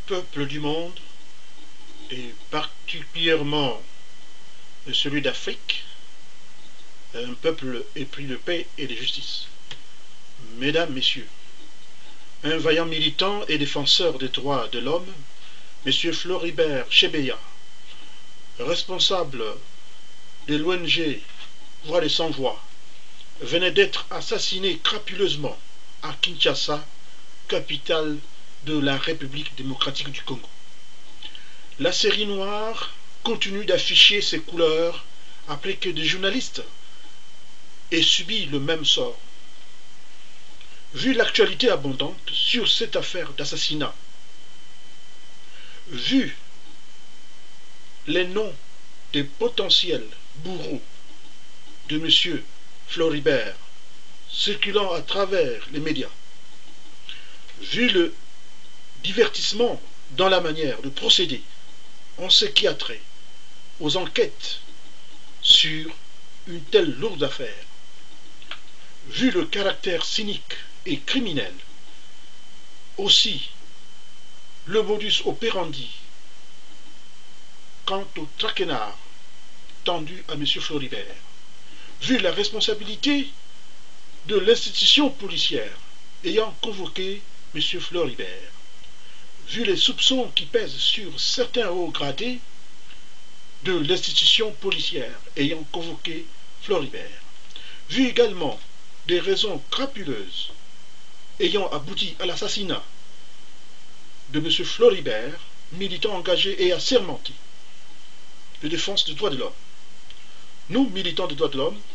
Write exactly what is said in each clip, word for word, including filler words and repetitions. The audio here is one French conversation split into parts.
peuple du monde, et particulièrement celui d'Afrique, un peuple épris de paix et de justice. Mesdames, Messieurs, un vaillant militant et défenseur des droits de l'homme, M. Floribert Chebeya, responsable de l'O N G Voix des Sans-Voix, venait d'être assassiné crapuleusement à Kinshasa, capitale de la République démocratique du Congo. La série noire continue d'afficher ses couleurs après que des journalistes aient subi le même sort. Vu l'actualité abondante sur cette affaire d'assassinat, vu les noms des potentiels bourreaux de M. Floribert circulant à travers les médias, vu le divertissement dans la manière de procéder en ce qui a trait aux enquêtes sur une telle lourde affaire, vu le caractère cynique et criminel, aussi le modus operandi quant au traquenard tendu à M. Floribert, vu la responsabilité de l'institution policière ayant convoqué M. Floribert, vu les soupçons qui pèsent sur certains hauts gradés de l'institution policière ayant convoqué Floribert, vu également des raisons crapuleuses ayant abouti à l'assassinat de M. Floribert, militant engagé et assermenté de défense des droits de l'homme. Nous, militants des droits de l'homme,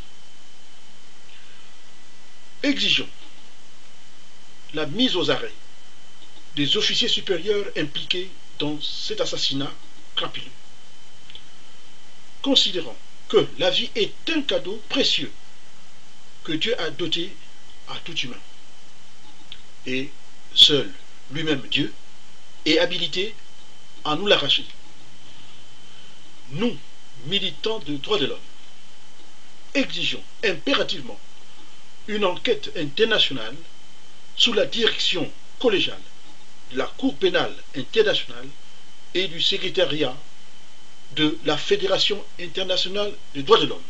exigeons la mise aux arrêts des officiers supérieurs impliqués dans cet assassinat crapuleux. Considérant que la vie est un cadeau précieux que Dieu a doté à tout humain, et seul lui-même Dieu est habilité à nous l'arracher. Nous, militants des droits de l'homme, exigeons impérativement une enquête internationale sous la direction collégiale de la Cour pénale internationale et du secrétariat de la Fédération internationale des droits de l'homme,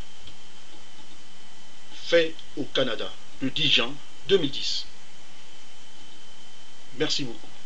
fait au Canada le dix juin deux mille dix. Merci beaucoup.